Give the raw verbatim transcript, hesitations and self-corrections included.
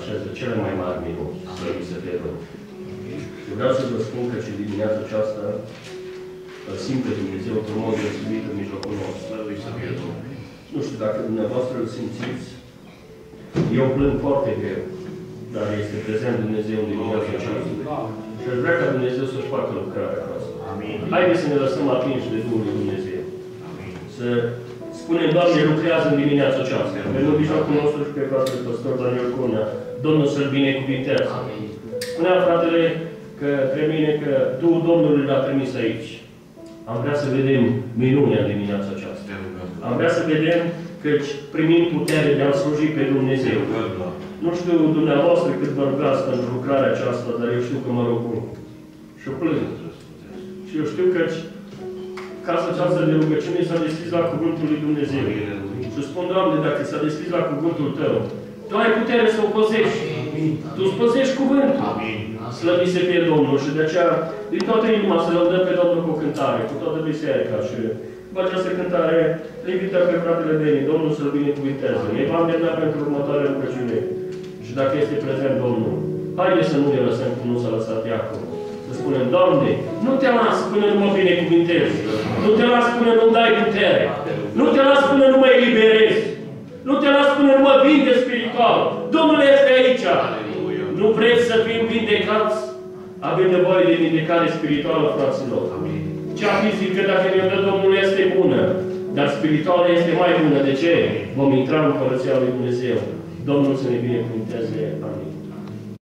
așeze cele mai mari minuni. Slăvit să fie Domnul. Eu vreau să vă spun că și dimineața aceasta îl simte Dumnezeu într-un mod deosebit în mijlocul nostru. Slăvit să fie Domnul. Nu știu dacă dumneavoastră îl simțiți. Eu plâng foarte greu, dar este prezent Dumnezeu în dimineața aceasta. Și aș vrea ca Dumnezeu să-și facă lucrarea aceasta. Haideți să ne lăsăm atinși de Duhul lui Dumnezeu. Să spunem, Doamne, lucrează în dimineața aceasta. Pentru mijlocul nostru și pe fratele păstor Daniel Cunea, Domnul să-l binecuvintează. Spunea fratele către mine că Duhul Domnului l-a trimis aici. Am vrea să vedem minunea în dimineața aceasta. Am vrea să vedem că primim putere de a sluji pe Dumnezeu. Nu știu dumneavoastră cât vă rugați pentru lucrarea aceasta, dar eu știu că mă rog mult. Și o plâng. Și eu știu că casa aceasta de rugăciune s-a deschis la Cuvântul lui Dumnezeu. Și spun, Doamne, dacă s-a deschis la Cuvântul Tău, Tu ai putere să o păzești. Tu îți păzești Cuvântul. Slăvit să fie Domnul. Și de aceea, din toată inima, să lăudăm pe Domnul cu o cântare, cu toată biserica. Și cu această cântare, îl invităm pe fratele Beni, Domnul să-l binecuvinteze. Ne va îndemna pentru următoarea rugăciune. Și dacă este prezent Domnul, haideți să nu ne lăsăm cum nu s-a lăsat Iacov. Să spunem, Doamne, nu te las până nu mă binecuvintezi. Nu te las până nu-mi dai putere. Nu te las până nu mă eliberezi. Nu te las până nu mă vinde spiritual. Domnul este aici. Nu vreți să fim vindecați? Avem nevoie de vindecare spirituală, fraților. Cea fizică, dacă ne dă Domnul, este bună. Dar spirituală este mai bună. De ce? Vom intra în Împărăția lui Dumnezeu. Domnul să ne binecuvinteze. Amin.